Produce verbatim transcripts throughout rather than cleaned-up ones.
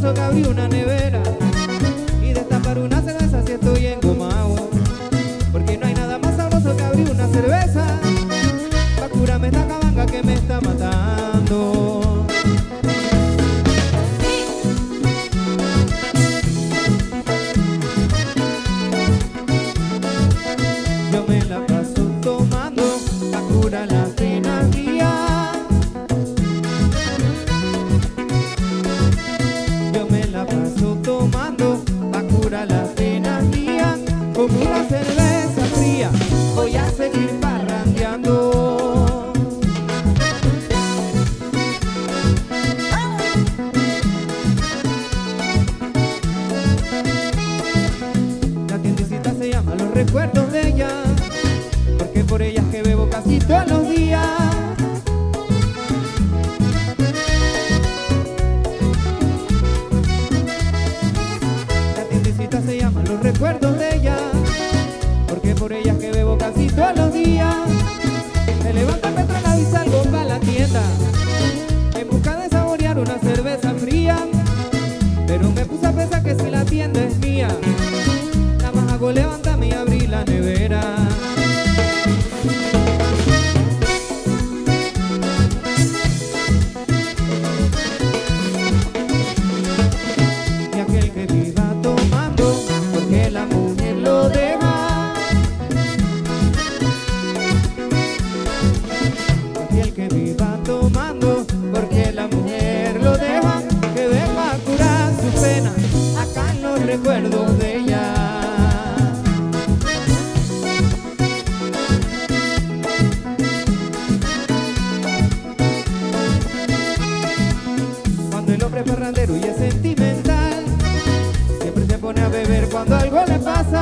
sabroso que abrí una nevera y destapar una cerveza si estoy engomado. Porque no hay nada más sabroso que abrir una cerveza pa' curarme esta cabanga que me está matando. Yo me la paso tomando pa' curar las penas mías. Yo me la paso tomando pa' curar las penas mías. Con una cerveza fría voy a seguir parrandeando. La tiendecita se llama Los Recuerdos de ella, porque por ella es que bebo casi todos los días. La tiendecita se llama Los Recuerdos de ella, porque por ella es que bebo casi todos los días. Me levanto, me trago y salgo pa' la tienda en busca de saborear una cerveza fría. Pero me puse a pensar que si la tienda es mía, nada más hago levantarme y abrir la nevera. Y aquel que viva tomando porque la mujer lo deja, y el que viva tomando porque la mujer lo deja, que venga a curar su pena acá en Los Recuerdos de ella. Cuando el hombre es parrandero y es sentimental, siempre se pone a beber cuando algo le pasa.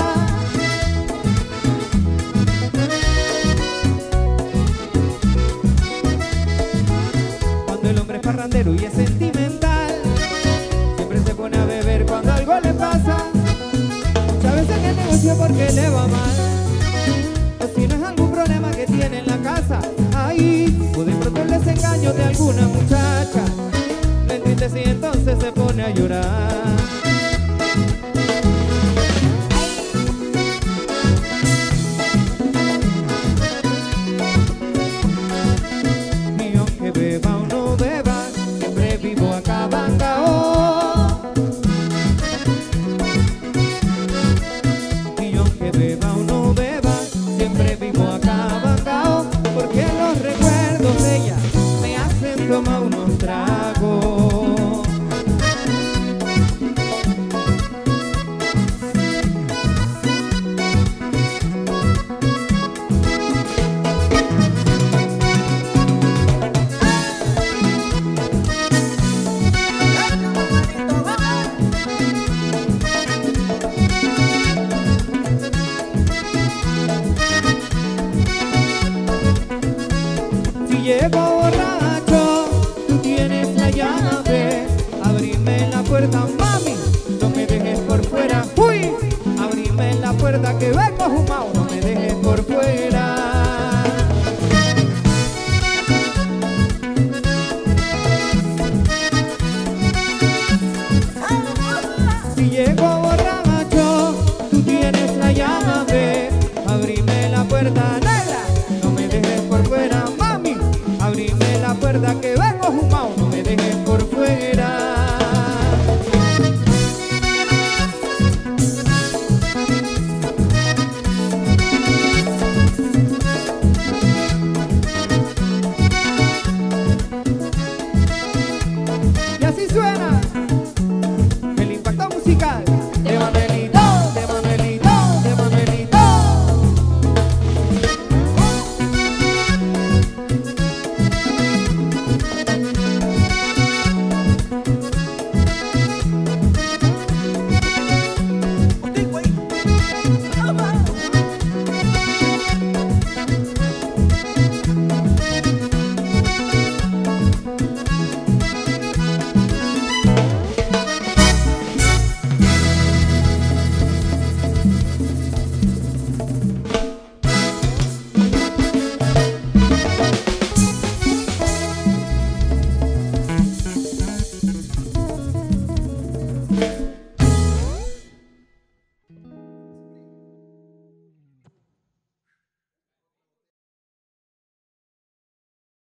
Cuando el hombre es parrandero y es sentimental, siempre se pone a beber cuando algo le pasa. Muchas veces que negocio porque le va mal, o si no es algún problema que tiene en la casa. Ahí, o de pronto el desengaño de alguna muchacha, le entristece y entonces se pone a llorar. Y aunque beba o no beba, siempre vivo acá bangao. Y aunque beba o no beba, siempre vivo acá bangao, porque los recuerdos de ella me hacen tomar unos tragos. Si llego borracho, tú tienes la llave, abrime la puerta, mami, no me dejes por fuera. Uy, abrime la puerta que vengo fumado, no me dejes por fuera. Si llego borracho, tú tienes la llave, abrime la puerta, negra, no me dejes por fuera, mami, abrime la puerta que vengo fumado, no me dejes por fuera. Y así suena.